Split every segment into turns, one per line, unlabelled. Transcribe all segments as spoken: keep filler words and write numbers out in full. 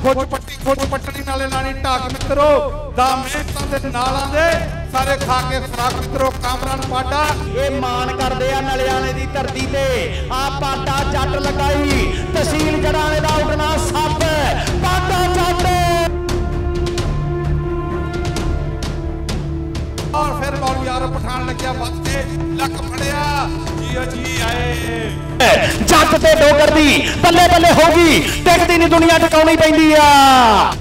खुज पट्टी खुज पट्टनी नाले लानी ढाक मित्रो दा मेहनतां दे नालां दे सारे खा के खुराक मित्रो कामरान पाटा
ये मान करदे आ नलियाने दी धरती ते आ पाटा जट लगाई तहसील जड़ाने दा उठना सप पाटा जट
और फिर मौलवी यार पठान लग्या बच के लक फड़िया जी जी आए
जट ते डोगर दी बल्ले बल्ले होगी टिकदी नहीं दुनिया टिकाउणी पैंदी आ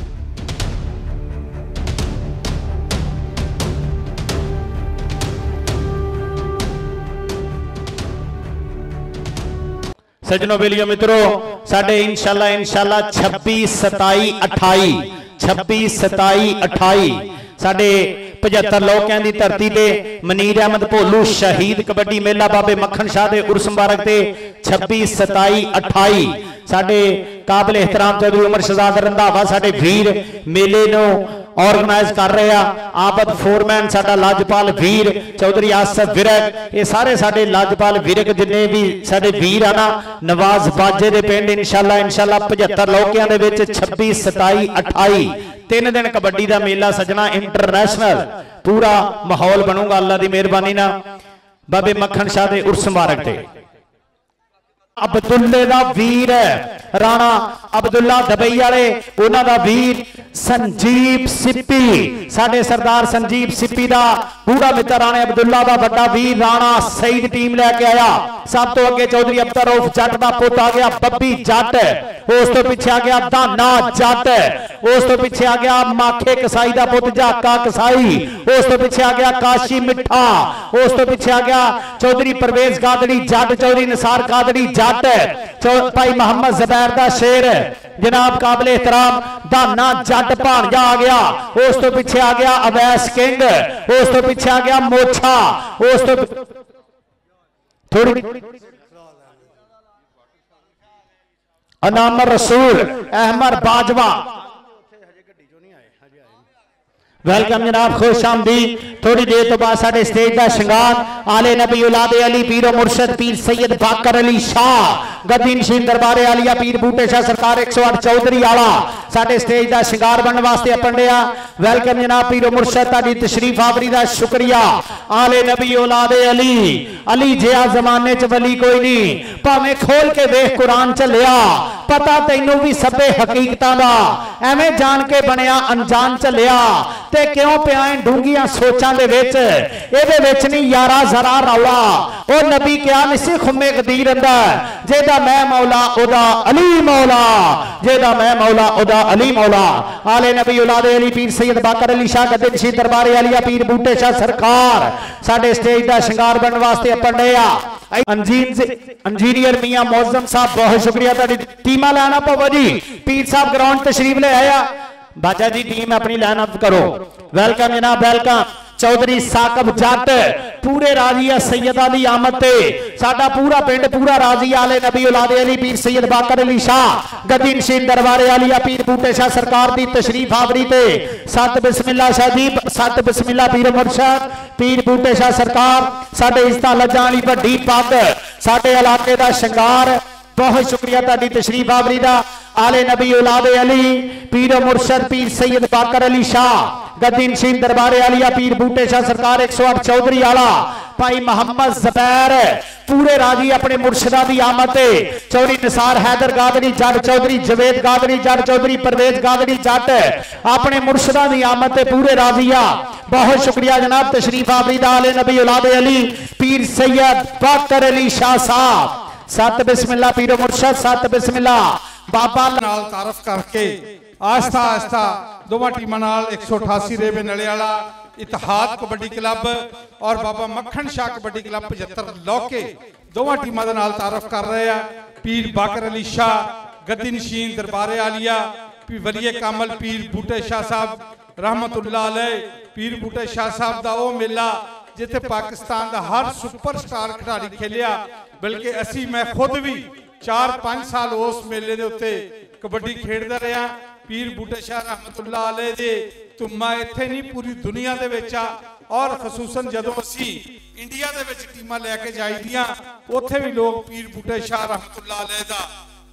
सजनों बेलियो मित्रों साडे इंशाल्लाह इंशाल्लाह छब्बीस सताई अठाई छब्बीस सताई अठाई साडे पचहत्तर लोगों की धरती ते मनीर अहमद भोलू शहीद कबड्डी मेला बाबे मक्खन शाह दे उर्स मुबारक ते छब्बीस सताई अठाई साडे काबिल एहतराम चौधरी उमर शहजाद रंधावा साडे वीर मेले नो ऑर्गेनाइज कर रहे हैं आबद फोरमैन साडा लाजपाल वीर चौधरी आसफ विरक ये सारे साडे लाजपाल विरक जिन्ने भी साडे वीर है ना नवाज बाजे दे पिंड इंशाल्लाह इंशाल्लाह पचहत्तर लोकियां दे विच छब्बीस सताई अठाई तीन दिन कबड्डी का मेला सजना इंटरनेशनल पूरा माहौल बनूगा अल्लाह की मेहरबानी ना बाबे मक्खन शाह दे उर्स मुबारक ते अब्दुल्ले दा वीर राणा अब्दुल्ला दबई वाले उन्हां दा वीर संजीव सिप्पी साडे सरदार संजीव सिप्पी दा बूढ़ा मित्र राणे अब्दुल्ला दा बड़ा वीर राणा सईद टीम लेके आया सब तो अगे चौधरी अख्तर रऊफ जट दा पुत आ गया बब्बी जट उस तो पीछे आ गया दाना जट उस तो पीछे आ गया माखे कसाई दा पुत जाका कसाई उस तो पीछे आ गया काशी मिठा उस तो पीछे आ गया चौधरी परवेज गादड़ी जट चौधरी निसार गादड़ी जट भाई मोहम्मद जुबैर दा शेर जनाब काबिल एहतराम दाना जट भाणजा आ गया उस तो पीछे आ गया अवैस किंग उस तो पीछे आ गया मोछा उस तो थोड़ी अनामर रसूल अहमद बाजवा वेलकम जनाब खुश आमदीद थोड़ी देर तो बाद साडे स्टेज का श्रृंगार आले नबी औलादे अली पीरो मुर्शद पीर सैयद बाकर अली शाह गद्दी शीन दरबारे आलिया पीर बूटे शाह सरकार एक सौ अठ चौधरी आला साडे स्टेज का श्रृंगार बनने वास्ते अपन दिया वेलकम जनाब पीरो मुर्शद ताडी तशरीफ आवरी दा शुक्रिया आले नबी औलादे अली अली जिया जमाने च वली कोई नहीं भावें खोल के वेख कुरान चलिया पता तैनू भी सबे हकीकतां दा एवें जान के बनया अनजान चलिया ते क्यों पिया डूंगियां सोचां दे विच इहदे विच नहीं यारा जरा रौला ओ नबी क्या नहीं खुम्मे कदीर रंदा जेदा मैं मौला ओदा अली मौला जेदा मैं मौला ओदा अली मौला आले नबी औलादे अली पीर सैयद बाकर अली शाह गद्दी शीन दरबारे आलिया पीर बूटे शाह सरकार साडे स्टेज दा श्रृंगार बनने वास्ते अपन डया इंजीनियर मियां मौजम साहब बहुत शुक्रिया ताड़ी टीमा लाना पवो जी पीर साहब ग्राउंड तशरीफ ले आया बाजा जी टीम अपनी लाइन अप करो वेलकम जनाब वेलकम चौधरी साकब जट पूरे राजी सैयदा दी आमद ते साडा पूरा पिंड पूरा राजी आले नबी औलादे अली पीर सैयद बाकर अली शाह गद्दी नशीन दरबारे आलिया पीर बूटे शाह सरकार दी तशरीफ आवरी ते सत बिस्मिल्लाह शाह जी सत बिस्मिल्लाह पीर मुर्शद पीर बूटे शाह सरकार साडे इज्जतां लज्जां वाली वड्डी पग साडे इलाके दा श्रृंगार बहुत शुक्रिया ताड़ी तशरीफ आवरी दा आले नबी औलादे अली पीर मुर्शद पीर सैयद बाकर अली शाह गद्दी नशीन दरबारे आलिया पीर बूटे शाह सरकार एक सौ अठ चौधरी आला भाई मोहम्मद जुबैर पूरे राजी अपने मुर्शदा की आमद ते चौधरी निसार हैदर गादड़ी जट चौधरी जवेद गादड़ी जट चौधरी परवेज गादड़ी जट अपने मुर्शदा की आमद ते पूरे राजी आ बहुत शुक्रिया जनाब तशरीफ आवरी दा आले नबी औलादे अली पीर सैयद बाकर अली शाह साहब सत बिस्मिल्लाह पीरो मुर्शद सत बिस्मिल्लाह बाबा
नाल तारफ करके आस्था आस्था दोवां टीमां नाल एक सौ अठासी रेवे नलियाला इतिहाद कबड्डी क्लब और बाबा मक्खन शाह कबड्डी क्लब पचहत्तर लौके दोवां टीमां दे नाल तारफ कर रहे हैं पीर बाकर अली शाह गद्दी नशीन दरबारे आलिया पीर वलिए कामल पीर बूटे शाह साहब रहमतुल्लाह अलैह पीर बूटे शाह साहब दा ओ मेला जिथे पाकिस्तान का हर सुपरस्टार खिडारी खेलिया बल्कि असी मैं खुद भी चार पांच साल उस मेले दे उत्ते कबड्डी खेडदा रहा पीर बूटे शाह रहमतुल्लाह अलैह दे तुमा इत्थे नहीं पूरी दुनिया दे विच आ और खसूसन जदों असी इंडिया दे विच टीमां लैके जाईदियां उत्थे भी लोग पीर बूटे शाह रहमतुल्लाह अलैह दा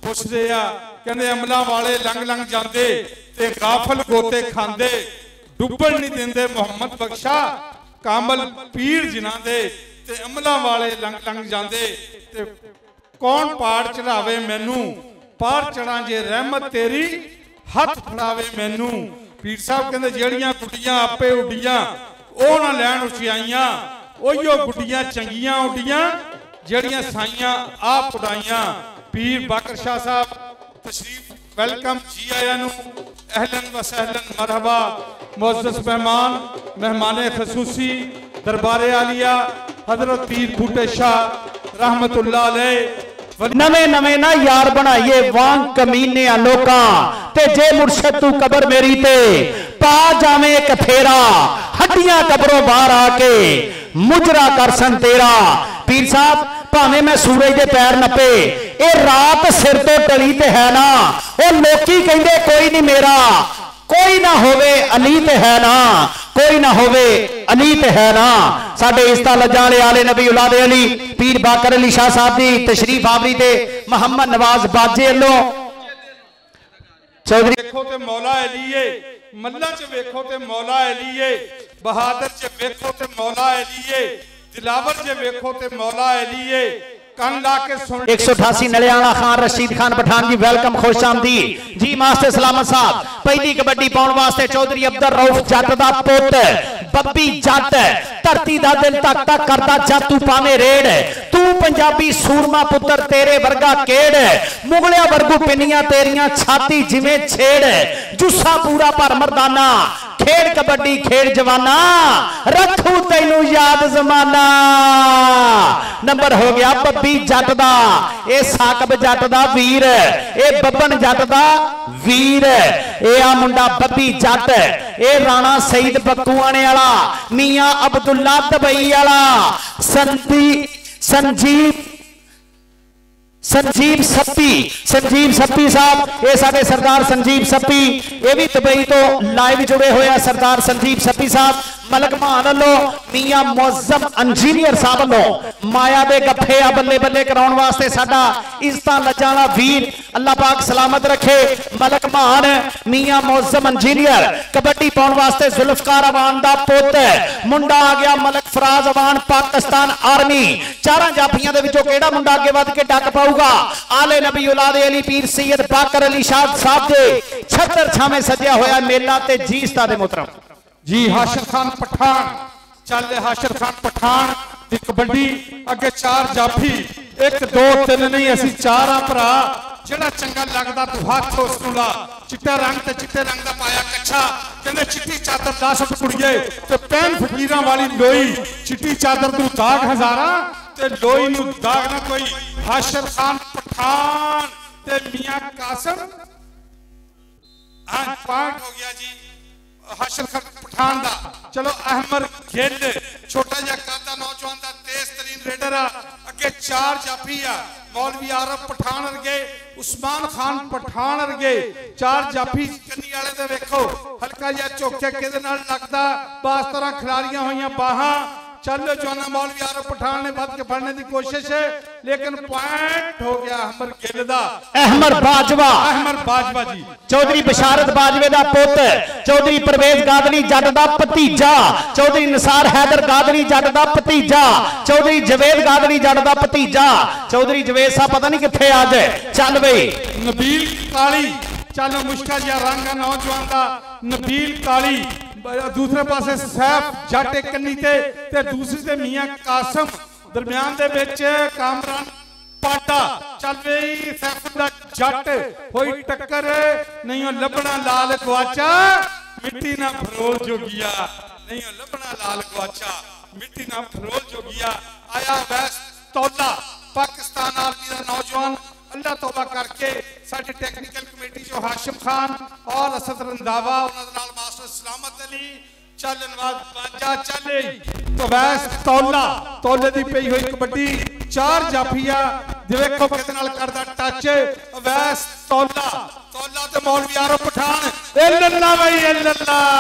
पुछदे आ कहंदे अमलां वाले लंघ लंघ जांदे ते गाफल गोते खांदे डुब्बण नहीं देंदे मुहम्मद बख्शा कामल पीर जिन्हां दे ते अमलां वाले लंघ लंघ जांदे ते कौन पाड़ चढ़ावे मैनू पार चढ़ा जे रहमत तेरी हथ फड़ावे मैनू। पीर साहब कहंदे जेड़ियां गुड्डियां आपे उड्डियां ओ ना लैण उचियाइयां ओहियो गुड्डियां चंगियां उड्डियां जेड़ियां साइयां आप उड़ाइयां। पीर बाकर शाह साहब तशरीफ वेलकम जी आया नू अहलन व सहलन मरहबा मुअज़्ज़ज़ मेहमान मेहमाने खसूसी दरबारे आलिया हजरत पीर बूटे शाह रहमतुल्लाह अलैह।
नवे नवे ना यार बनाइए वांग कमीने लोका ते जे मुर्शद तू कबर मेरी ते पा जावे एक फेरा हड्डियां कबरों बाहर आके मुजरा कर सन तेरा। पीर साहब भावे मैं सूरज दे पैर नपे ए रात सिर तो टली ते है ना ओ लोकी कहंदे कोई नहीं मेरा कोई ना होवे अली ते है ना कोई ना होवे अली ते है ना। साडे इस्ता लजाले आले नबी औलादे अली पीर बाकर अली शाह साहब दी तशरीफ आवरी ते मोहम्मद नवाज बाजे अल्लों चौधरी
देखो ते मौला अलीए मल्ला च वेखो ते मौला अलीए बहादुर च वेखो ते मौला अलीए दिलावर च वेखो ते मौला अलीए कान ला के सुन।
एक सौ अठासी नलियाला खान रशीद खान पठान जी वेलकम खुश आमदी जी मास्टर सलामत साहब। पहली कबड्डी पाउण वास्ते चौधरी अब्दुल रऊफ जट दा पुत बब्बी जट धरती दा दिल तक तक करदा जट तू पावे रेड़ तू पंजाबी सूरमा पुत्र तेरे वर्गा केड़ मुगलिया वर्गू पिनियां तेरियां छाती जिवें छेड़ जुस्सा पूरा भर मर्दाना खेड़ कबड्डी खेड़ जवाना रखू तैनू याद जमाना। नंबर हो गया बब्बी जट दा ए साकब जट दा वीर ए बब्बन जट दा वीर ए आ मुंडा बब्बी जट ए राणा सईद बक्कूआने वाला मियां अब्दुल्ला दबई वाला संती संजीव संजीव सप्पी संजीव सप्पी साहब ये साडे सरदार संजीव सप्पी ये भी दुबई तो लाइव जुड़े हुए सरदार संजीव सप्पी साहब मलक मान लो मियां मुअज़्ज़म इंजीनियर साहब लो माया दे गफ्फे आ बल्ले बल्ले कराउण वास्ते साडा इज्जतां लजाना वीर अल्लाह पाक सलामत रखे मलक मान मियां मुअज़्ज़म इंजीनियर कबड्डी पाउण वास्ते जुल्फकार अवान दा पुत मुंडा आ गया मलक फराज अवान पाकिस्तान आर्मी चारां जाफियां दे विचों केड़ा मुंडा अगे वध के डक पाऊगा आले नबी औलादे अली पीर सैयद बाकर अली शाह साहब दे छत्तर छावें सजया होया मेला ते जीसता दे मोहतरम
जी हाशिर खान पठान चल हाशिर खान पठान दी कबड्डी अगे चार जाफी एक दो तीन नहीं असी चार आ भरा जेड़ा चंगा लगदा तू हाथ उस नूं ला चिट्टा रंग ते चिट्टे रंग दा पाया कच्छा कहंदे चिट्टी चादर दस कुड़िए ते पैन फकीरां वाली लोई चिट्टी चादर तू दाग हजारा ते लोई नूं दाग ना कोई। हाशिर खान पठान ते मियां कासिम आज पाठ हो गया जी हाशिर खान पठान दा। चलो अहमद गिल छोटा जिहा कादा नौजवान दा तेज तरीन रेडर आ अगे चार जाफी आ मौलवी आरफ पठान अर्गे उस्मान खान पठान अर्गे चार जाफी कन्नी वाले दे वेखो हल्का जिहा चौके किहदे नाल लगदा बास तरह खिलारियां होईयां बाहां चलो जोना मौलवी आरफ पठान ने बद के फड़ने की कोशिश है लेकिन पॉइंट हो गया अहमद गिल दा
अहमद बाजवा
अहमद बाजवा जी
चौधरी बशारत बाजवे दा पुत चौधरी परवेज गादरी जट दा भतीजा चौधरी निसार हैदर गादरी जट दा भतीजा चौधरी जवेद गादरी जट दा भतीजा चौधरी जवेद साहब पता नहीं किथे आज चल बई
नबील काली चलो मुश्किल जिहा रंग नौजवान दा नबील काली दूसरे पासे सैफ जट एक कन्नी ते ते दूसरी ते मियां कासिम दरमियान दे विच कामरान पाटा चल बई सैफ दा जट होई टक्कर नहीं हो लबना लाल गवाचा मिट्टी ना फरोल जोगिया नहीं हो लबना लाल गवाचा मिट्टी ना फरोल जोगिया आया वैस तौला पाकिस्तान आर्मी दा नौजवान अल्लाह तौबा करके साडी टेक्निकल कमेटी जो हाशिम खान और असद रंधावा उन्हां नाल मास्टर सलामत अली चल नवाज बाजा चले तो वैस तौला तौले दी पई हुई कबड्डी चार जाफिया देखो किस नाल करदा टच वैस तौला तौला ते मौलवी आरफ पठान अल्लाह भाई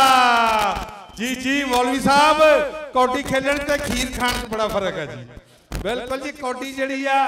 अल्लाह जी जी मौलवी साहब कौडी खेलण ते खीर खाण च बड़ा फर्क है जी बिल्कुल जी कौडी जिहड़ी आ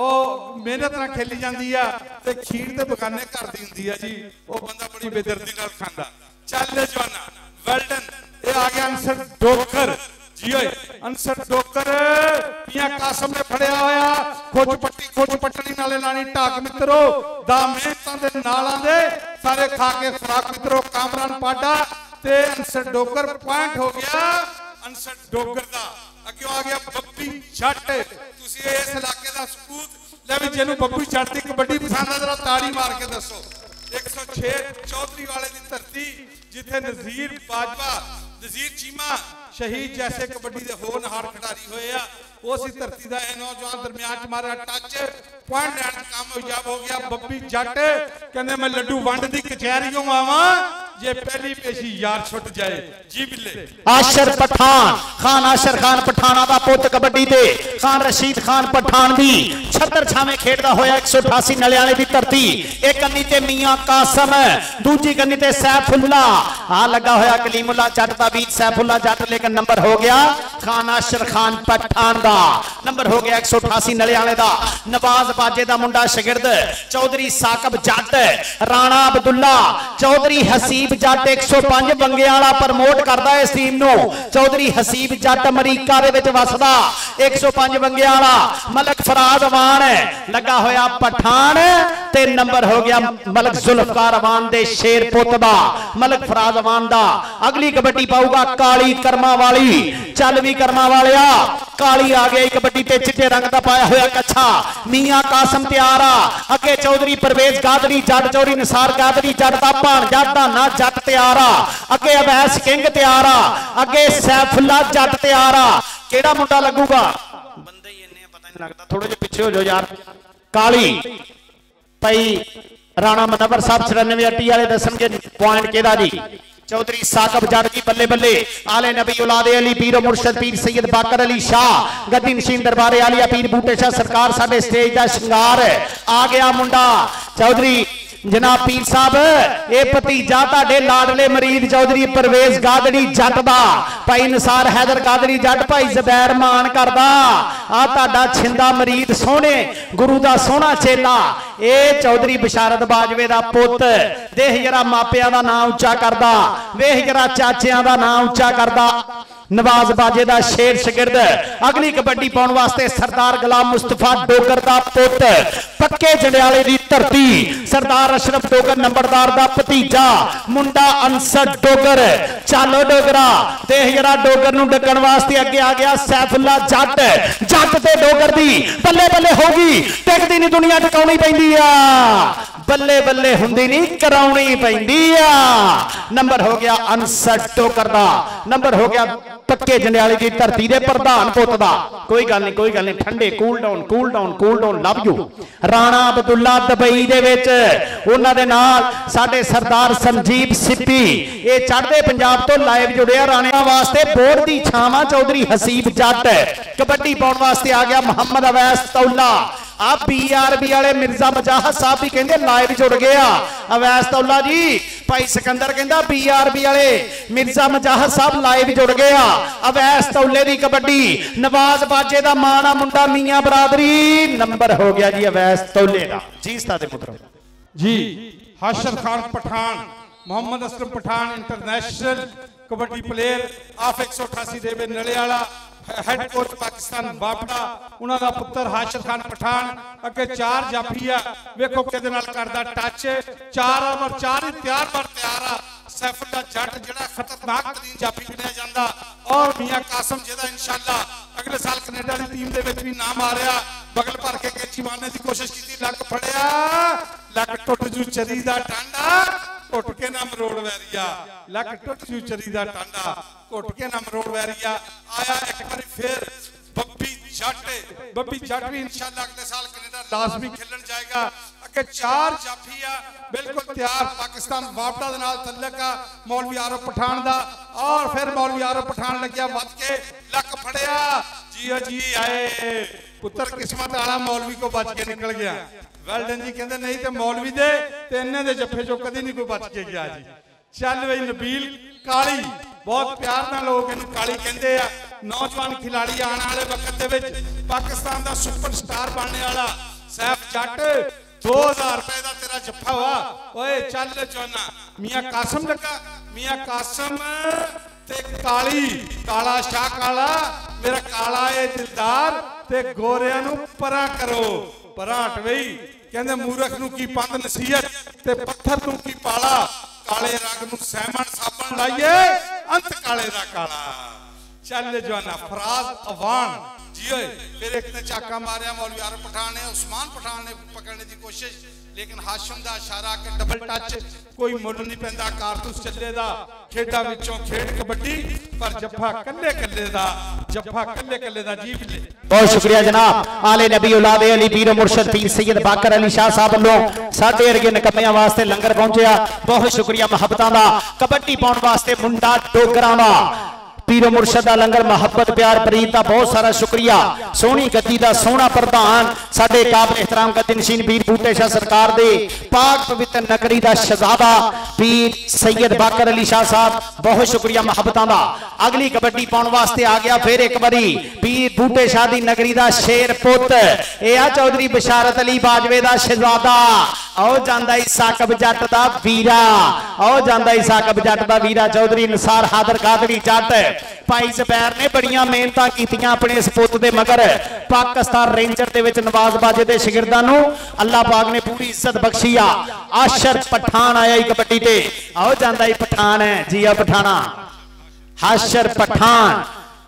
ਉਹ ਮਿਹਨਤ ਨਾਲ ਖੇਲੀ ਜਾਂਦੀ ਆ ਤੇ ਖੀਰ ਤੇ ਬਗਾਨੇ ਘਰ ਦੀ ਹੁੰਦੀ ਆ ਜੀ ਉਹ ਬੰਦਾ ਬੜੀ ਬੇਦਰਦੀ ਨਾਲ ਖਾਂਦਾ ਚੱਲ ਜਵਾਨਾ ਵੈਲਡਨ ਇਹ ਆ ਗਿਆ ਅੰਸਰ ਡੋਕਰ जी ओए अंसर डोकर पिया कासम ने फड़िया होया खोज पट्टी खोज पट्टनी नाले लानी ढाक मित्रो दा मेहनतां दे नालां दे सारे खा के खुराक मित्रो कामरान पाडा ते अंसर डोकर पॉइंट हो गया अंसर डोकर दा अगे आ गया बब्बी जट तुसी इस इलाके दा सपूत ले भी जेनु बब्बी जट दी कबड्डी पसंद आ जरा ताड़ी मार के दसो एक सौ छह चौधरी वाले दी धरती जिथे नज़ीर बाजवा नज़ीर चीमा शहीद जैसे कबड्डी के होनहार खिडारी होए आ उस धरती का यह नौजवान दरम्यान च मारा टच पॉइंट लैंड कामयाब हो गया बब्बी जट कहते मैं लड्डू वंड की कचहरियों आवा जे पहली पेशी यार छुट जाए जी बिल्ले
आशर पठान खान आशर खान पठाना का पुत कबड्डी दे खान रशीद खान पठान दी छत्तर छावे खेडदा होया एक सौ अठासी नलियाले दी धरती एक कन्नी ते मियां कासम दूजी कन्नी ते सैफुल्ला आ लगा होया कलीमुल्ला जट दा बीच सैफुल्ला जट लेकिन नंबर हो गया खान आशर खान पठान दा नंबर हो गया एक सौ अठासी नलियाले दा नवाज बाजे दा मुंडा शागिर्द चौधरी साकब जट राणा अब्दुल्ला चौधरी हसीब जट एक सौ पांच बंगे वाला प्रमोट करता है इस टीम नो चौधरी हसीब जट अमरीका दे विच वसदा एक सौ पांच बंगे वाला मलक फराज अवान लगा होया पठान ते नंबर हो गया मलक जुल्फकार अवान दे शेर पुत दा मलक फराज अवान दा अगली कबड्डी पाऊगा काली कर्मा वाली चल भी कर्मा वालिया काली आ गई कबड्डी ते चिट्टे रंग दा पाया होया कच्छा मियां कासम तैयार आ अगे चौधरी परवेज गादरी जट चौधरी निसार गादरी जट दा भाण जट दा ना जट तैयार आ अगे अवैस किंग तैयार आ अगे सैफुल्ला जट तैयार आ केड़ा मुंडा लगूगा बंदे ही इन्ने पता नहीं लगता थोड़े जे पीछे हो जाओ यार काली भाई राणा मनवर साहब चौरानवे अट्टी वाले दसणगे पॉइंट केदा जी चौधरी साकब जट जी बल्ले बल्ले आले नबी औलादे अली पीर मुर्शद पीर सैयद बाकर अली शाह गद्दी नशीन दरबारे आलिया पीर बूटे शाह सरकार साडे स्टेज दा श्रृंगार आ गया मुंडा चौधरी जनाब पीर साहब ये भतीजा ताडे लाडले मरीद चौधरी परवेज गादड़ी जट दा भाई निसार हैदर गादड़ी जट भाई ज़ुबैर मान करदा आ ताडा छिंदा मरीद सोहने गुरु दा सोहना चेला ए चौधरी बशारत बाजवे दा पुत देख जरा मापिया दा नाम उच्चा करदा वेख जरा चाचियां दा नाम उच्चा करदा नवाज बाजे दा शेर शागिर्द अगली कबड्डी पाउण वास्ते सरदार गुलाम मुस्तफा डोगर दा पुत पक्के जंडियाले दी धरती सरदार अशरफ डोगर नंबरदार दा भतीजा मुंडा अंसर डोगर चलो डोगरा देख जरा डोगर नूं डकण वास्ते अगे आ गया सैफुल्ला जट जट ते डोगर दी बल्ले बल्ले होगी टिकदी नहीं दुनिया टकाउणी पैंदी आ बल्ले बल्ले हुंदी नहीं कराउणी पैंदी आ नंबर हो गया अंसर डोगर दा नंबर हो गया पक्के जंडियाले की धरती दे प्रधान पुत दा कोई गल नहीं कोई गल नहीं ठंडे cool down cool down cool down love you Rana Abdullah Dubai दे विच उन्हां दे नाल साडे सरदार संजीव सिप्पी ये चढ़दे पंजाब तो लाइव जुड़िया राणा वास्ते बोर्ड दी छावां चौधरी हसीब जट कबड्डी पाउण वास्ते आ गया मोहम्मद अवैस तौला आप बीआरबी वाले मिर्जा मजाहद साहब भी कहते लाइव जुड़ गया अवैस तौला जी भाई सिकंदर कहता बीआरबी वाले मिर्जा मजाहद साहब लाइव जुड़ गया अवैस तौले की कबड्डी नवाज बाजे का माना मुंडा मियां बरादरी नंबर हो गया जी अवैस तौले का जी उस्ताद पुत्र
जी Hashar Khan Pathan Mohammad Aslam Pathan international kabaddi player of एक सौ अठासी देवे नले वाला हेड कोच पाकिस्तान बापड़ा उन्होंने पुत्र हाशर खान पठान अगे चार जाफी आ वेखो किहदे नाल करदा टच चार ओवर चार ही तैयार पर तैयार आ सैफुल्ला जट जिहड़ा खतरनाक तरीन जाफी गिणिया जांदा और मियां कासम जिहदा इंशाअल्लाह अगले साल कनेडा दी टीम दे विच भी नाम आ रहा बगल भर के कैची मारने की कोशिश की लक फड़िया लक टुट जू चरी दा टांडा घुट के ना मरोड़ वैरिया लक टुट जू चरी दा टांडा घुट के ना मरोड़ वैरिया आया एक बार फिर बब्बी जट बब्बी जट भी इंशाअल्लाह अगले साल कनाडा लाजमी खेलन जाएगा अगे चार जाफी आ बिल्कुल तैयार पाकिस्तान वापड़ा दे नाल तल्लक आ मौलवी आरफ पठान दा और फिर मौलवी आरफ पठान लग्या वध के लक फड़िया जी जी आए पुत्र किस्मत वाला मौलवी को बच के निकल गया वेल्डन जी कहते नहीं तो मौलवी दे ते इन्ने दे जफे चो कदी नहीं कोई बच के गया जी चल बई नबील काली बहुत प्यार नाल लोग इहनूं काली कहंदे आ। नौजवान खिलाड़ी आने वाले वक्त दे विच पाकिस्तान दा सुपरस्टार बनने वाला सैफ जट दो हजार रुपए का तेरा जफ्फा हुआ। ओए चल चौना मियां कासम लगा, मियां कासम ते काली काला शाह काला मेरा काला ए दिलदार ते गोरियां नूं परा करो, परा हटवई कहंदे मूरख नूं की पंद नसीहत ते पत्थर नूं की पाला, काले रंग नूं सहमन साबन लाइए अंत काले दा काला। चल जवाना फराज अवान जियो। फिर एक ने चाका मारिया मौलवी आर पठान ने, उस्मान पठान ने पकड़ने की कोशिश, लेकिन हाशिम दा इशारा के डबल टच कोई मुल नहीं पैंदा। कारतूस चले दा खेडा विचों खेड कबड्डी पर जफ्फा कल्ले कल्ले दा, जफ्फा कल्ले कल्ले दा जीत ले।
बहुत शुक्रिया जनाब। आले नबी औलाद अली पीर मुर्शद पीर सैयद बाकर अली शाह साहब वालों साडे अरगे नकमियां वास्ते लंगर पहुंचया। बहुत शुक्रिया मुहब्बतां दा। कबड्डी पाउण वास्ते मुंडा डोगरां दा पीरो मुर्शद का लंगर मुहब्बत प्यार प्रीत का बहुत सारा शुक्रिया। सोहनी गद्दी का सोहना प्रधान साडे काबिल एहतराम गद्दी नशीन पीर बूटे शाह सरकार दे पाक पवित्र नगरी का शहजादा पीर सैयद बाकर अली शाह साहब, बहुत शुक्रिया मुहब्बतां दा। अगली कबड्डी पाउण वास्ते आ गया फिर एक बारी पीर बूटे शाह दी नगरी का शेर पुत ए आ चौधरी बशारत अली बाजवे का शहजादा। आओ जांदा ही साकब जट दा वीरा, आओ जांदा ही साकब जट दा वीरा चौधरी निसार हादर कादरी जट। भाई ज़ुबैर ने बड़ियां मेहनतां कीतियां अपने इस पुत दे मगर पाकिस्तान रेंजर दे विच नवाज बाजे दे शिगिरदां नूं अल्लाह पाक ने पूरी इज्जत बख्शी आ। आशर पठान आया ही कबड्डी ते, आओ जांदा ही पठान है जी आ पठाना हाशर पठान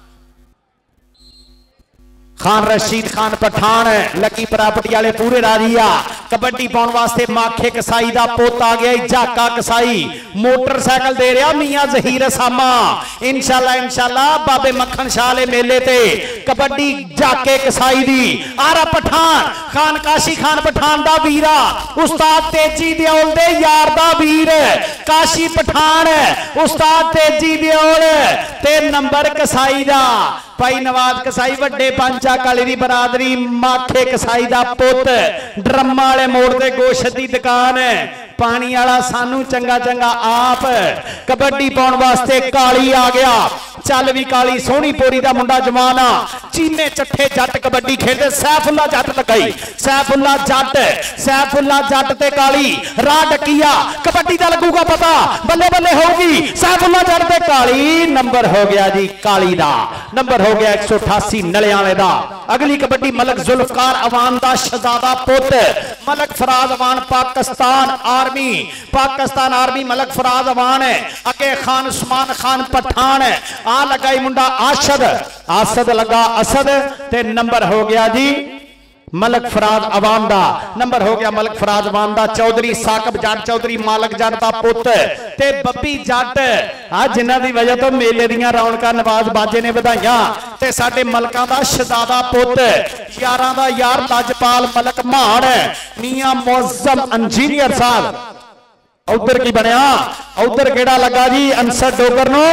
खान रशीद खान पठान लकी प्रॉपर्टी वाले पूरे राजी आ। कबड्डी पाउण वास्ते माखे कसाई दा पुत आ गया जाका कसाई, मोटरसाइकिल दे रहा मियां जहीर सामा। इंशाल्लाह इंशाल्लाह बाबे मक्खन शाह वाले मेले ते कबड्डी जाके कसाई दी आरा पठान खान काशी खान पठान दा वीरा उस्ताद तेजी दियोल दे यार दा वीर काशी पठान उस्ताद तेजी दियोल ते नंबर कसाई दा भाई नवाज कसाई वड्डे पंचा काली दी बरादरी माखे कसाई दा पुत ड्रम्मा वाले मोड़ ते गोश्त दी दुकान पानी वाला सानू चंगा चंगा आप। कबड्डी पाउण वास्ते काली आ गया। चल भी काली सोहनी पोरी दा मुंडा जमाना चीने चट्ठे जट कबड्डी खेलते सैफुल्ला जट लगाई सैफुल्ला जट सैफुल्ला जट ते काली राह डकिया कबड्डी दा लगूगा पता बल्ले बल्ले होगी सैफुल्ला जट ते काली नंबर हो गया जी काली दा नंबर हो गया एक सौ अठासी नलियां वाले दा। अगली कबड्डी मलक जुल्फकार अवान दा शहजादा पुत मलक फराज अवान पाकिस्तान आर्मी पाकिस्तान आर्मी मलक फराज अवान है अके खान उस्मान खान पठान है आ लगाई मुंडा आशद आसद लगा असद ते नंबर हो गया जी मलक फराज अवान दा नंबर हो गया मलक फराज अवान दा। चौधरी साकब जट चौधरी मालक जट दा पुत ते बब्बी जट आ जिन्हां दी वजह तो मेले दियां रौनकां नवाज बाजे ने वधाइयां ते साडे मलकां दा शहजादा पुत यारां दा यार लाजपाल मलक मान मियां मुअज्जम इंजीनियर साहब उधर की बनया उधर केड़ा लगा जी अंसर डोगर नो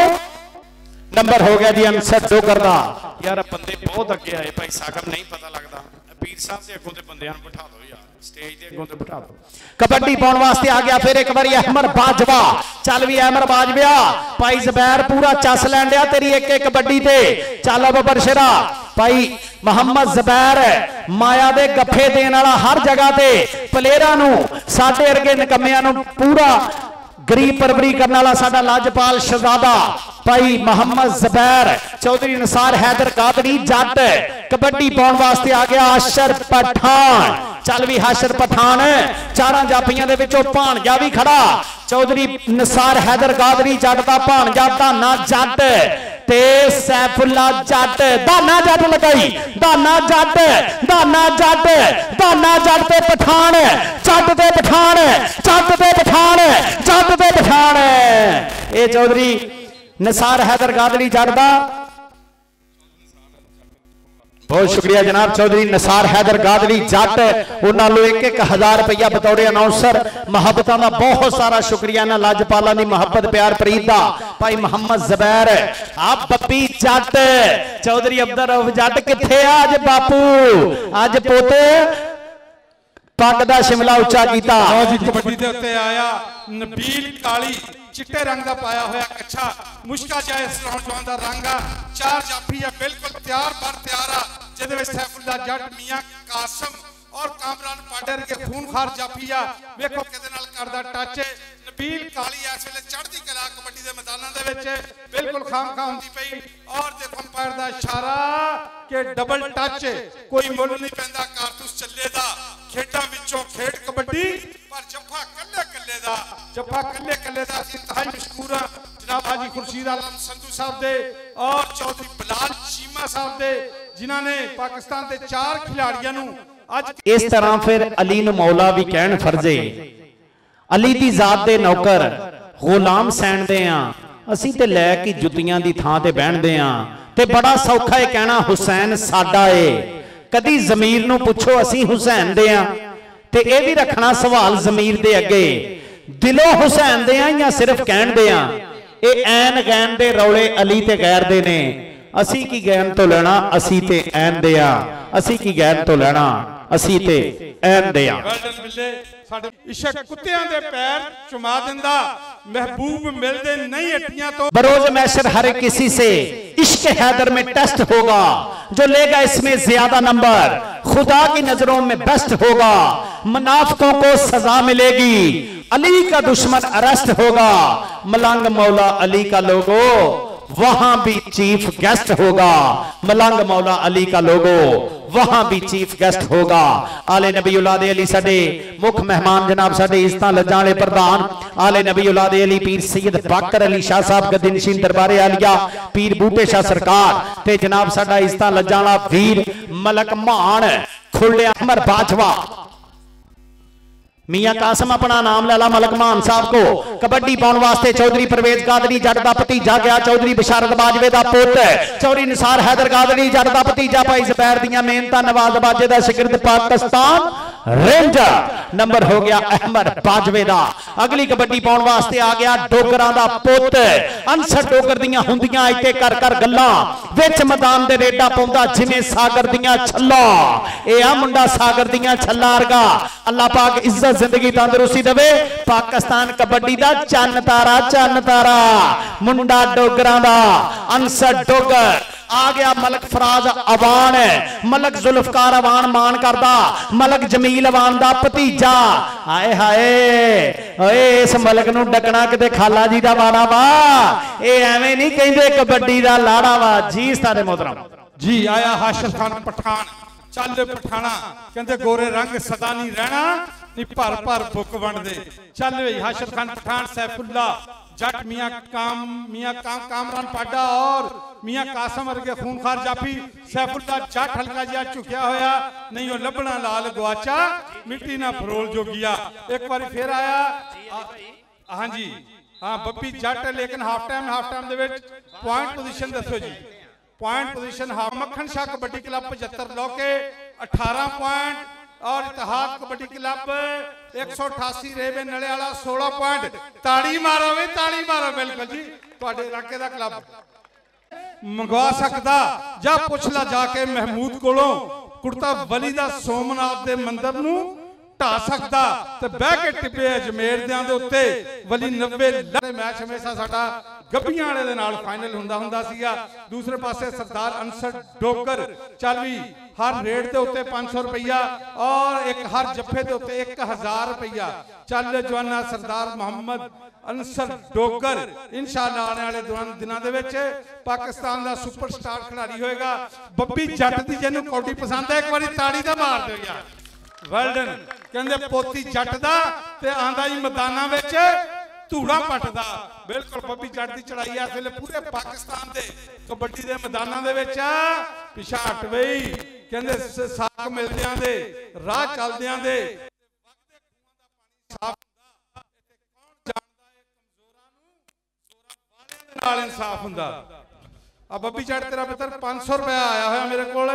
नंबर हो गया जी अंसर डोगर दा। यार बंदे बहुत अगे आए भाई साकब नहीं पता लगता पीर साहब से अगों ते बंदियां नूं बिठा दो यार स्टेज ते अगों ते बिठा दो। कबड्डी पाउण वास्ते आ गया फिर एक बारी अहमद बाजवा चल भी अहमद बाजवा भाई ज़ुबैर पूरा चस लैन दिया तेरी एक एक कबड्डी ते चल बबर शरा भाई मोहम्मद ज़ुबैर माया दे गफे देने वाला हर जगह ते प्लेयरां नूं साडे अरगे निकम्मियां नूं पूरा गरीब परवरी करने वाला साडा लाजपाल शहजादा भाई मोहम्मद ज़ुबैर चौधरी निसार हैदर कादरी जट कबड्डी पाउण वास्ते आ गया आशर पठान चल भी हाशर पठान चारां जाफियां दे विचों भाणजा भी खड़ा चौधरी निसार हैदर कादरी जट दा भाणजा धाना जट ते सैफुल्ला जट धाना जट लगाई धाना जट धाना जट धाना जट ते पठान जट ते पठान जट ते पठान जट ते पठान ए चौधरी निसार हैदर कादरी जट दा बहुत शुक्रिया जनाब चौधरी निसार हैदर गादरी जट उन्होंने एक एक हजार रुपया बतौरे अनाउंसर मुहब्बतां दा बहुत सारा शुक्रिया ना लाजपालां दी मुहब्बत प्यार प्रीत दा भाई मोहम्मद ज़ुबैर आप बब्बी जट चौधरी अब्दुल रऊफ जट किथे आज बापू आज पोते पग दा शिमला उच्चा कीता
कबड्डी दे उत्ते आया नबील काली चिट्टे रंग का पाया होया कच्छा मुश्का जाए सलाउण जवान दा रंग आ चार जाफी है बिल्कुल तैयार पर तैयार आ जिहदे विच सैफुल्ला जट मियां कासम और कामरान पाडर के खूनखार जाफिया वेखो किदे नाल करदा टच नबील काली इस वेले चढ़दी कला कबड्डी दे मैदानां दे विच बिल्कुल खामखा हुंदी पई और देखो अंपायर दा इशारा कि डबल टच कोई मुल नहीं पैंदा कारतूस चले दा खेडां विचों खेड कबड्डी पर जफ्फा कल्ले कल्ले दा जफ्फा कल्ले कल्ले दा इंतहाई मशकूर जनाब हाजी खुर्शीद आलम संधू साहब दे और चौधरी बिलाल चीमा साहब दे जिन्हां ने पाकिस्तान दे चार खिलाड़ियां नूं
इस तरह फिर अली नूं मौला भी कहण फर्जे अली दी जात दे नौकर गुलाम सैंडदे आ असीं ते लै के जुत्तियां दी थां ते बहणदे आ ते बड़ा सौखा है कहना हुसैन साडा है कदी जमीर नूं पुछो असीं हुसैन दे आ ते इह भी रखना सवाल जमीर दे अगे दिलों हुसैन दे आ या सिर्फ कहण दे आ ए ऐन गैन दे रौले अली ते गैर दे ने असी की गैन तो लेना असी ते ऐन दे आ असी की गैन तो लेना असी ते ऐन दे आ
इशक कुत्तियां दे पैर चुमा दिंदा महबूब मिलदे नहीं हट्टियां तो
बरोज मैशर हर किसी से इश्क हैदर में टेस्ट होगा जो लेगा इसमें ज्यादा नंबर खुदा की नजरों में बेस्ट होगा मुनाफिकों को सजा मिलेगी अली का दुश्मन अरेस्ट होगा मलंग मौला अली का लोगो वहां भी चीफ गेस्ट होगा मलंग मौला अली का लोगो वहां भी चीफ गेस्ट होगा आले नबी औलाद अली साडे मुख मेहमान जनाब साडे इज्जतां लज्जां वाले प्रधान आले नबी औलाद अली पीर सैयद बाकर अली शाह साहब गद्दी नशीन दरबारे आलिया पीर बूटे शाह सरकार ते जनाब साडा इज्जतां लज्जां वाला वीर मलक मान खुले अमर बाजवा मियां कासम अपना नाम लाला मलक मान साहब को कबड्डी पाने वास्ते चौधरी परवेज गादरी जट दा भतीजा गया चौधरी बशारत बाजवे दा पुत चौधरी निसार हैदर गादरी जट दा भतीजा भाई ज़ुबैर दियां मेहनतां नवाज बाजे दा शिगिर्द पाकिस्तान रेंजर नंबर हो गया अहमद बाजवे दा अगली कबड्डी पाने वास्ते आ गया डोगरां दा पुत अनसर डोगर दियां हुंदियां इत्ते कर कर गल्लां विच मैदान दे रेडा पाउंदा जिवें सागर दियां छल्लां ए आ मुंडा सागर दियां छल्लां वर्गा अल्लाह पाक इज्जत जिंदगी तंदुरुस्ती देवे पाकिस्तान कबड्डी दा चन्न तारा चन्न तारा मुंडा डोगरां दा अनसर डोगर आ गया मलक फराज अवान मलक जुल्फकार अवान मान करदा मलक जमील अवान दा भतीजा हाय हाय ओए इस मलक नूं डकना किते खाला जी दा वाला वा ए एवें नहीं कहंदे कबड्डी दा लाड़ा वा जी सारे मोहतरम
जी आया हाशिर खान पठान चल पठाना कहते गोरे रंग सदा नहीं रहना नहीं भर भर बुक बन दे चल भाई हाशिर खान पठान सैफुल्ला जट मियां काम मियां काम कामरान पाडा और मियां कासम वर्गे खूनखार जाफी सैफुल्ला जट हल्का जिहा झुकिया होया नहीं वो लभना लाल गवाचा मिट्टी ना फरोल जोगिया एक बार फिर आया हाँ जी हाँ बब्बी जट लेकिन हाफ टाइम हाफ टाइम दे विच पॉइंट पोजीशन दसो जी पॉइंट पोजीशन हाफ मक्खन शाह कबड्डी क्लब पचहत्तर लौके अठारह पॉइंट और इतिहाद कबड्डी क्लब एक सौ अठासी रेवे नले वाला सोलह पॉइंट ताड़ी मारो वे ताड़ी मारो बिल्कुल जी तुहाडे इलाके दा क्लब मंगवा सकदा जा पुछ ला जाके महमूद कोलों कुर्ता वली दा सोमनाथ दे मंदिर नूं ढा सकदा ते बह के टिब्बे अजमेर दियां दे उत्ते वली नब्बे मैच हमेशा साडा गब्बियां वाले दे नाल फाइनल हुंदा हुंदा सीगा दूसरे पासे सरदार अनसर डोगर चल भी हर रेड के उत्ते पांच सौ रुपया और एक हर जफे के उत्ते एक हजार रुपया चल जवाना सरदार मोहम्मद अनसर डोगर इंशाअल्लाह आने वाले दौरान दिनों दे विच पाकिस्तान का सुपरस्टार खिलाड़ी होएगा बब्बी जट दी जिन्होंने कौडी पसंद है एक बार ताड़ी दा मार दो यार वेल्डन कहंदे पोती जट दा ते आंदा ही मैदानां विच धूड़ा पटदा बिल्कुल बब्बी जट दी चढ़ाई इस वेले पूरे पाकिस्तान दे कबड्डी दे मैदानां दे विच पिछा हट गई कहंदे साख मिलदियां दे राह चलदियां दे नाल इंसाफ हुंदा आ बब्बी जट तेरा पुत्र पांच सौ रुपया आया होया मेरे कोल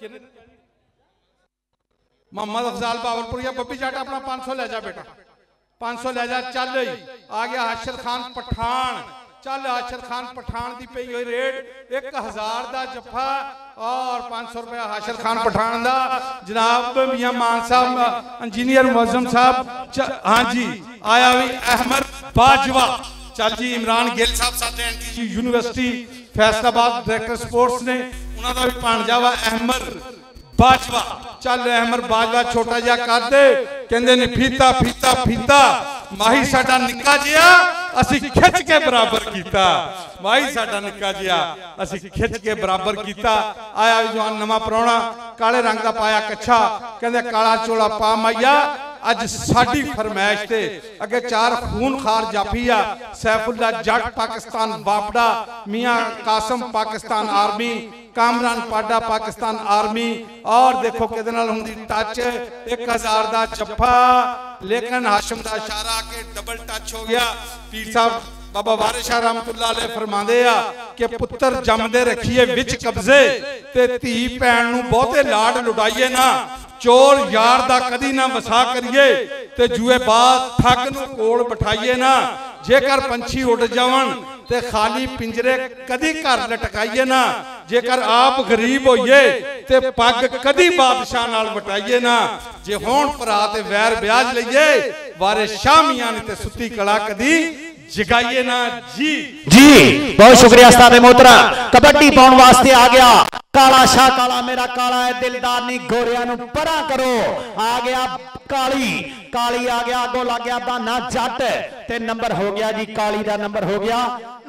मोहम्मद अफजाल बावलपुरिया बब्बी जट अपना पांच सौ ले जा बेटा पांच सौ ले जा चल आ गया हाशिर खान पठान चल हाशिर खान पठान की पई हुई रेट एक हजार का जफा और पांच सौ रुपया हाशिर खान पठान का जनाब मियां मान साहब इंजीनियर मुअज्जम साहब हाँ जी आया भी अहमद बाजवा चल जी इमरान गिल साहब साडे एनटी जी यूनिवर्सिटी फैसलाबाद डायरेक्टर स्पोर्ट्स ने उन्हों का भी भाणजा वा अहमद बाजवा। चल अहमद बाजवा छोटा जा कर दे कहंदे ने फीता फीता फीता माही साडा निक्का जिहा असी खिच के बराबर कीता। माही साडा निक्का जिहा असी खिच के बराबर कीता। आया जवान नवा प्राहुणा काले रंग का पाया कच्छा कहंदे काला चोला पा माइया अज साडी फरमाइश ते अगे चार खून खार जाफी आ सैफुल्ला जट पाकिस्तान वापड़ा मियां कासम पाकिस्तान आर्मी कामरान पाडा पाकिस्तान आर्मी और देखो किदे नाल हुंदी टच एक हजार दा जफ्फा लेकिन हाशिम दा इशारा के डबल टच हो गया। पीर साहब बाबा वारिस शाह रहमतुल्लाह अलैह फरमांदे आ कि पुत्र जमदे रखिए विच कब्जे ते धी भैन नूं बहुते लाड लुटाइए ना चोर यार दा कदी ना वसा करिए ते जुए बात ठग नूं कोल बिठाइए ना जेकर पंछी उड़ जावन ते खाली पिंजरे कदी घर लटकाइए ना जेकर आप गरीब होइए ते पग कदी बादशाह नाल वटाइए ना जे होण भरा ते वैर ब्याज लईए वारिस शाह मियां ने ते सुत्ती कला कदी जगाइए ना जी
जी। बहुत शुक्रिया उस्ताद मोहतरम। कबड्डी पाउण वास्ते आ गया काला शाह काला मेरा काला है दिलदार नी गोरिया नू परा करो आ गया काली काली आ गया अगो लग गया बाना जट ते नंबर हो गया जी काली दा नंबर हो गया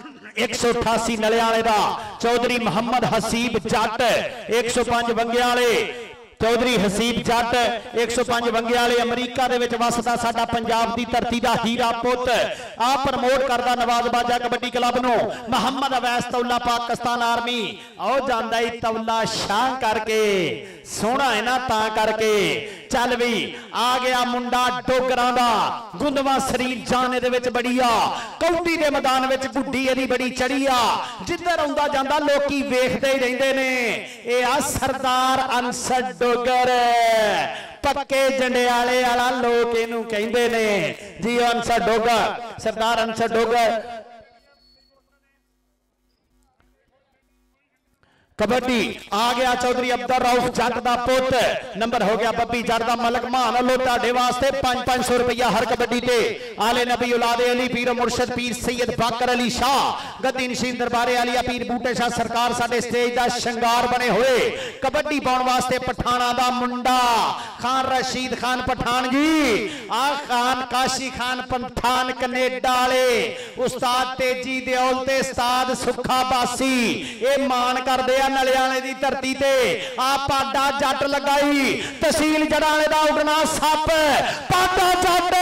एक सौ अठासी नलियाले दा चौधरी मोहम्मद हसीब जट एक सौ पांच वंगे वाले चौधरी हसीब जट एक सौ पांच वंगे वाले अमरीका दे विच वसदा साडा पंजाब दी धरती दा हीरा पुत आ प्रमोट करदा नवाज बाजा कबड्डी क्लब नू मोहम्मद अवैस तौला पाकिस्तान आर्मी आओ जांदा ही तौला शाह करके सोहना है ना ता करके। चल भी आ गया मुंडा डोगरां दा गुंदवा शरीर जाने दे विच बड़ी आ कौडी दे मैदान विच गुड्डी एदी बड़ी चढ़ी आ जिधर आउंदा जांदा लोकी वेखदे ही रहिंदे ने ए आ सरदार अंसर डोगर पक्के जंडियाले वाला लोग इनू कहंदे ने जी अंसर डोगर सरदार अंसर डोगर। कबड्डी आ गया चौधरी अब्दुल रऊफ जट दा पुत नंबर हो गया बब्बी जट दा मलक मान लो तुहाडे वास्ते पांच पांच सौ रुपया हर कबड्डी ते आले नबी औलादे अली पीर मुर्शद पीर सैयद बाकर अली शाह गद्दी नशीन दरबारे आलिया पीर बूटे शाह सरकार साडे स्टेज दा शंगार बने हुए कबड्डी पाउण वास्ते पठाणा दा मुंडा खान रशीद खान पठान जी आ खान काशी खान पठान कनेडा वाले उस्ताद तेजी देओल ते उस्ताद सुखा बासी ए मान करदे नलियाले दी धरती ते आ पाडा जट लगाई तहसील जड़ाले दा उड़ना सप पाडा जट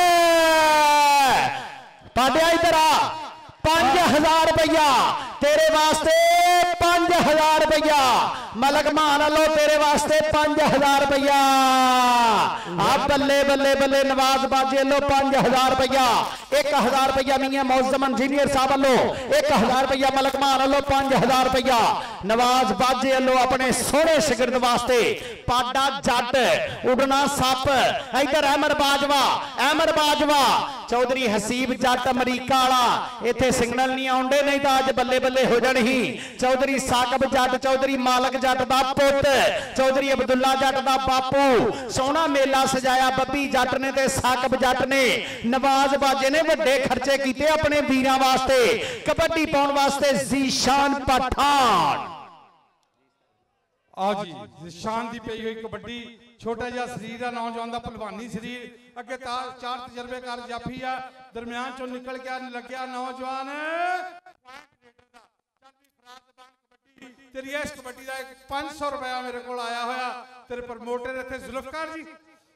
पाडा इधर आ पांच हजार रुपया तेरे वास्ते पांच हजार रुपया मलक मान लो तेरे वास्ते पांच हजार रुपया आप बल्ले बल्ले बल्ले नवाज बाजे लो पांच हजार रुपया एक हजार रुपया मियां मौजम इंजीनियर साहब लो एक हजार रुपया मलक मान लो पांच हजार रुपया नवाज बाजे लो अपने सोहने शिगिरद वास्ते पाडा जट उड़ना सप इधर अहमद बाजवा अहमद बाजवा चौधरी हसीब जट अमरीका वाला इथे सिग्नल नहीं आउंदे नहीं तो अज बल्ले बल्ले हो जानी ही चौधरी साकब जट चौधरी मालक जट दा पुत चौधरी अब्दुल्ला जट दा बापू सोहना मेला सजाया बब्बी जट ने ते साकब जट ने नवाज बाजे ने वड्डे खर्चे कीते अपने वीरां वास्ते कबड्डी पाउण वास्ते जीशान पठान
आओ जी जीशान दी पई हुई कबड्डी छोटा जिहा शरीर है नौजवान दा पहलवानी शरीर अगे चार तजर्बेकार जाफी आ दरम्यान चो निकल गया लग्या नौजवान तेरी इस कबड्डी का पांच सौ रुपया मेरे को आया होया तेरे प्रमोटर इतने जुल्फकार जी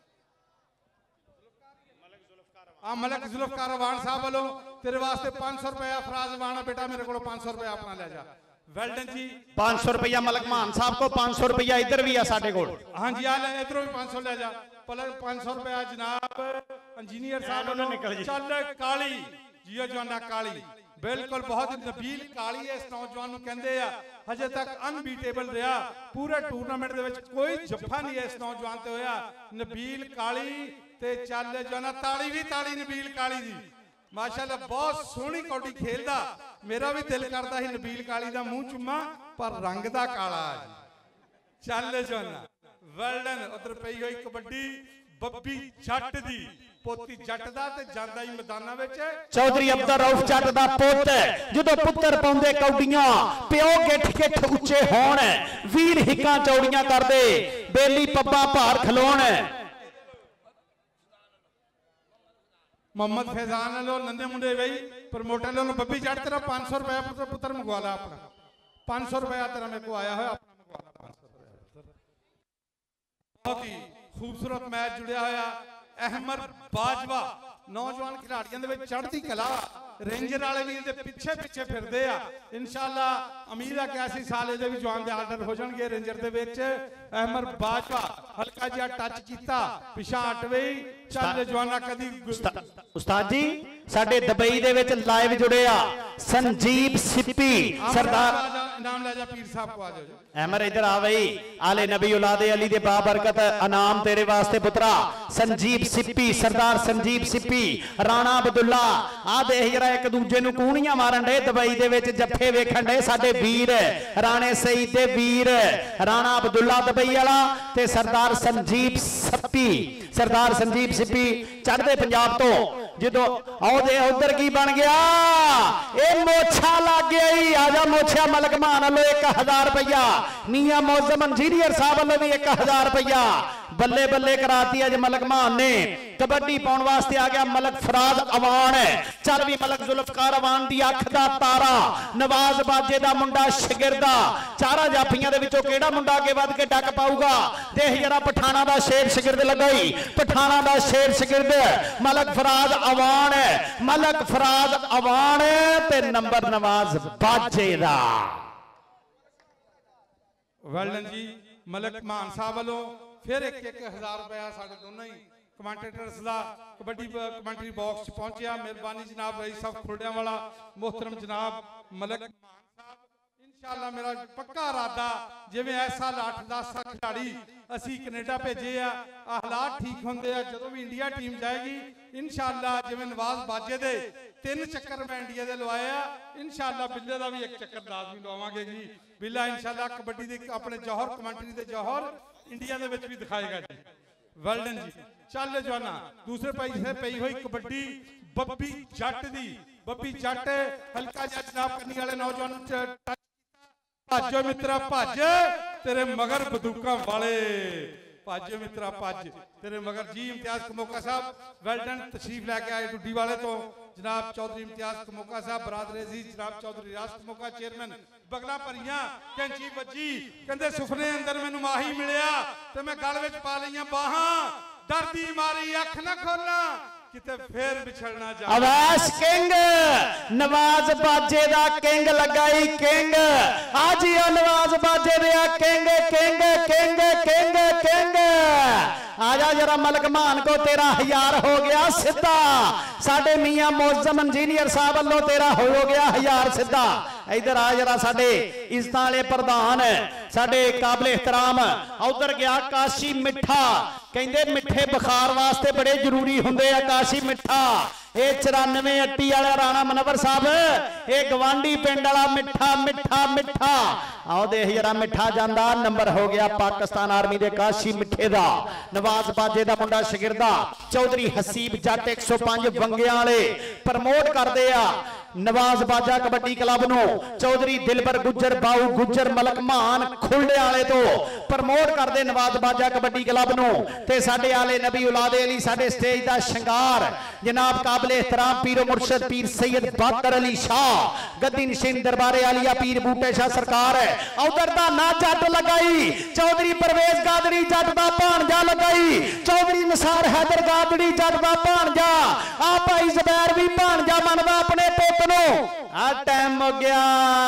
हाँ मलक जुल्फकार अवान साहब वालों तेरे वास्ते पांच सौ रुपया फराज अवान बेटा मेरे को पांच सौ रुपया अपना ले जा वेल्डन जी
पांच सौ रुपया मलक मान साहब को पांच सौ रुपया इधर भी है साडे कोल
हाँ जी आ ले इधरों भी पांच सौ ले जा पलर पांच सौ रुपया जनाब इंजीनियर साहब निकल चल काली जियो जवाना काली बिल्कुल बहुत नबील काली है इस नौजवान कहते हैं हजे तक अनबीटेबल रहा पूरे टूरनामेंट दे विच कोई जफ्फा नहीं है इस नौजवान ते होया नबील काली ते चल जवाना ताली भी ताली नबील काली दी माशाल्लाह बहुत सोहनी कौडी खेलदा मेरा भी दिल करता ही नबील काली दा मुंह चुम्मा पर रंग दा काला चल जवाना वेल डन उधर पई हुई कबड्डी ਬੱਬੀ ਜੱਟ ਦੀ पोती जट दा ते जांदा ही मैदानां विच
चौधरी अब्दुल रऊफ जट दा पुत जदों पुत्तर पाउंदे कौडियां प्यो गिठ गिठ उच्चे होण वीर हिक्कां चौड़ियां करदे बेली पब्बा भार खलोण
मोहम्मद फैजान लो नंदे मुंडे वही प्रमोटर लो बब्बी जट तेरा पाँच सौ रुपया पुत्र पुत्र मंगवा ला अपना पाँच सौ रुपया तेरा मेरे को आया है अपना मंगवा ला पाँच सौ रुपया बहुत ही खूबसूरत मैच जुड़िया होया अहमद बाजवा नौजवान खिलाड़ियों के चढ़ती कला रेंजर वाले वीर दे पिछे पिछे फिरदे आ इंशाअल्लाह उम्मीद है कि ऐसी साल ये भी जवान दे आर्डर हो जाएंगे रेंजर दे विच अहमद बाजवा हल्का जिहा टच कीता पिछा हट गई चल जवाना कदी
उस्ताद जी साडे दुबई दे विच लाइव जुड़े आ संजीव सिप्पी सरदार
इनाम ले जा पीर साहब को आ जाओ
अहमद इधर आ भाई आले नबी औलादे अली दे बाबरकत इनाम तेरे वास्ते पुत्रा संजीव सिप्पी सरदार संजीव सिप्पी राणा अब्दुल्ला आ देख जरा एक दूजे नु कूणियां मारन दे दुबई दे विच जफ्फे वेखण दे साडे वीर राणे सईद दे वीर राणा अब्दुल्ला दुबई वाला ते सरदार संजीव सिप्पी सरदार संजीव सिप्पी चढ़दे पंजाब तो जदों आओ उधर की बन गया ए मोछा लग गया ही आजा मोछा मलक मान लो एक हजार रुपया मियां मौजम इंजीनियर साहब वालों भी एक हजार रुपया बल्ले बल्ले कराती अज मलक मान ने कबड्डी पाउण वास्ते आ गया मलक फराज अवान चल भी मलक जुल्फकार अवान दी अख दा तारा नवाज बाजे दा मुंडा शिगिरदा चारा जाफियां दे विचों केड़ा मुंडा अगे वध के डक पाऊगा देख जरा पठाना दा शेर शिगिरद लगाई पठाना दा शेर शिगिरद मलक फराज अवान मलक फराज अवान ते नंबर नवाज बाजे दा
वेल जी मलक मान साहब वालों फिर एक एक हजार रुपया साढ़े दोनों ही कमेंटेटर्स का कबड्डी कमेंटरी बॉक्स पहुंचा मेहरबानी जनाब रईस साहब खुरडिया वाला मोहतरम जनाब मलक इंशाअल्लाह मेरा पक्का इरादा जिवें ऐसा अठ दस खिलाड़ी असी कनेडा भेजे आ हालात ठीक होंगे जो भी इंडिया टीम जाएगी इंशाअल्लाह जिवें नवाज बाजे दे तीन चक्कर मैं इंडिया दे लवाए आ इंशाअल्लाह बिल्ले का भी एक चक्कर लाजमी लवावांगे जी बिल्ला इंशाअल्लाह कबड्डी दे अपने जौहर कमेंटरी दे जौहर इंडिया दे विच भी दिखाएगा जी वेल्डन जी चल जवाना दूसरे पाई से पई हुई कबड्डी बब्बी जट दी बब्बी जट हल्का जिहा जनाब करनी वाले नौजवान भाजो मित्रा भज तेरे मगर बंदूकां वाले भाजो मित्रा भज तेरे मगर जी इम्तियाज कमोका साहब वेल्डन तशरीफ लैके आए डुड्डी वाले तो जनाब चौधरी इम्तियाज कमोका साहब बरादरे अजीज जनाब चौधरी राज कमोका चेयरमैन बगला भरियां कैंची बजी कहंदे सुपने अंदर मैनू माही मिलिया ते मैं गल विच पा लईयां बाहां डरदी मारी अख ना खोला किते फिर बिछड़ना जा
अवैश किंग नवाज बाजे दा किंग लगाई किंग आज ही नवाज बाजे दे king king king king king आजा जरा मलक मान को तेरा हजार हो गया सीधा साडे मियां मौजम इंजीनियर साहब वालों तेरा हो गया हजार सीधा इधर आ जरा साडे इज्जत वाले प्रधान साडे काबिल एहतराम उधर गया काशी मिठा कहंदे मिठे बुखार वास्ते बड़े जरूरी हुंदे आ काशी मिठा ये चौरानवे अट्टी वाला राणा मनवर साहब ये गवांडी पिंड वाला मिठा मिठा मिठा आओ देख जरा मिठा जांदा नंबर हो गया पाकिस्तान आर्मी दे काशी मिठे दा नवाज बाजे दा मुंडा शिगिरदा चौधरी हसीब जट एक सौ पांच वंगियां वाले प्रमोट करदे आ नवाज बाजा कबड्डी क्लब नो चौधरी दिलबर गुज्जर बाऊ गुज्जर मलक मान खुलडे वाले तो प्रमोट करदे नवाज बाजा कबड्डी क्लब नो ते साडे आले नबी औलादे अली साडे स्टेज दा शंगार जनाब काबिल एहतराम पीरो मुर्शद पीर सैयद बाकर अली शाह गद्दी नशीन दरबारे आलिया पीर बूटे शाह सरकार उधर दा ना जट लगाई चौधरी परवेज गादड़ी जट दा भाणजा लगाई चौधरी निसार हैदर गादड़ी जट दा भाणजा आ भाई जुबैर भी भाणजा मनदा अपने पुत नो आ टाइम हो गया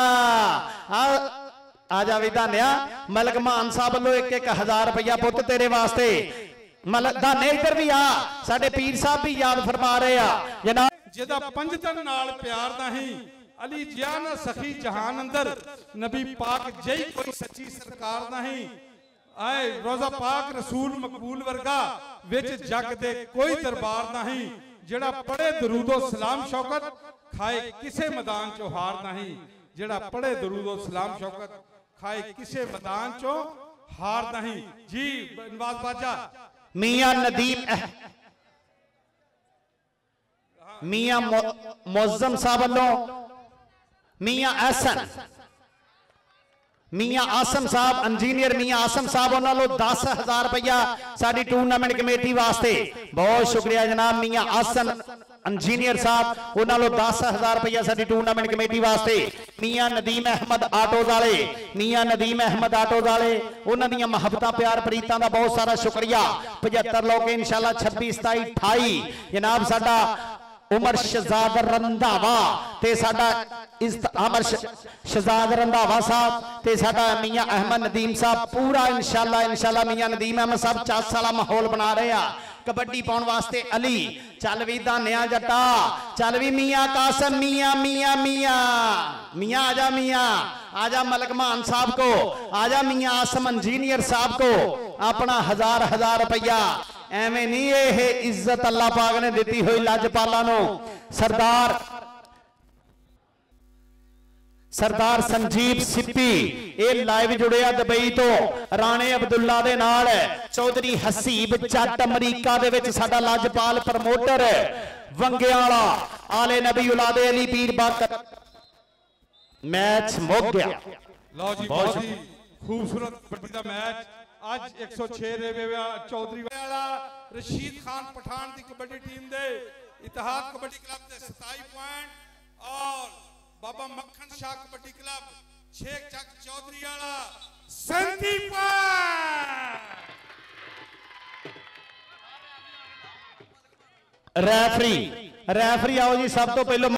आ आजा भी धानिया मलक मान साहब वालों एक एक हजार रुपया पुत तेरे वास्ते मलक धाने इधर भी आ साडे पीर साहब भी याद फरमा रहे आ जनाब
जिहदा पंजतन नाल प्यार नहीं अली जियाना सखी जहान अंदर नबी पाक जई कोई सच्ची सरकार नहीं आए रोजा पाक रसूल मकबूल वर्गा विच जग दे कोई दरबार नहीं जेड़ा पढ़े दरूदो सलाम शौकत खाए किसे मैदान चो हार नहीं जेड़ा पढ़े दरूदो सलाम शौकत खाए किसे मैदान चो हार नहीं जी नवाज बाजा
मियां नदीम मियां मुअज्जम साहब वालों मियां एहसन मियां आसम साहब इंजीनियर मियां आसम साहब उन्होंने दस हजार रुपया साड़ी टूरनामेंट कमेटी वास्ते बहुत शुक्रिया जनाब मियां आसम इंजीनियर साहब उन्होंने दस हजार रुपया साड़ी टूरनामेंट कमेटी वास्ते मियां नदीम अहमद आटो वाले मियां नदीम अहमद आटो वाले उन्होंने मुहब्बत प्यार प्रीतां दा बहुत सारा शुक्रिया पचहत्तर लोग इंशाल्लाह छब्बी सताई अठाई जनाब साडा उमर शहजाद रंधावा ते साडा अमर शहजाद रंधावा साहब ते साडा मियां अहमद नदीम साहब पूरा इंशाल्लाह इंशाल्लाह मियां नदीम अहमद साहब चास वाला माहौल बना रहे हैं कबड्डी पाउण वास्ते अली चल भी धानिया जट्टा चल भी मियां कासम मियां मियां मियां मियां आजा मियां आजा मलक मान साहब को आजा मियां आसम इंजीनियर साहब को अपना हजार हजार रुपया एवं नहीं ये इज्जत अल्लाह पाक ने दी हुई लजपाला नो सरदार सरदार संजीव सिप्पी ये लाइव जुड़िया दुबई तो राणे अब्दुल्ला दे नाल चौधरी हसीब जट अमरीका दे विच साडा लजपाल प्रमोटर वंगियाला आले नबी उलादे अली पीर बाकर मैच मुक गया।
लो जी बहुत ही खूबसूरत कबड्डी का मैच आज एक सौ छह रेवे चौधरी वाला रशीद खान पठान की कबड्डी टीम दे इतिहाद कबड्डी क्लब दे सताई पॉइंट और बाबा मक्खन शाह कबड्डी क्लब शेख चक चौधरी वाला सैंतीस पॉइंट।
रेफरी रेफरी आओ जी सब तो पहले